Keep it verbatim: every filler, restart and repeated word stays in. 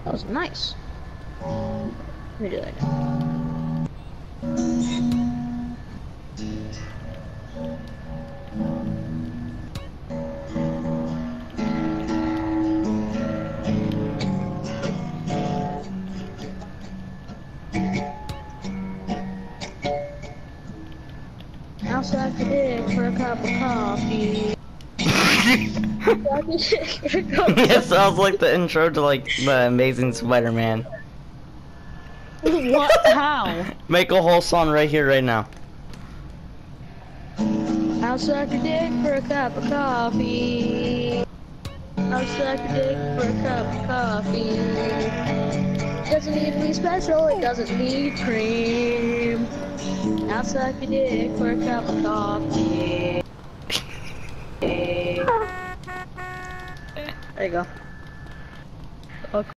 That was nice. Let me do that. Outside today for a cup of coffee. It sounds like the intro to like the Amazing Spider-Man. What? How? Make a whole song right here, right now. Outside today for a cup of coffee. Outside today for a cup of coffee. Doesn't need to be special, it doesn't need cream. Outside today for a cup of coffee. There you go. Okay.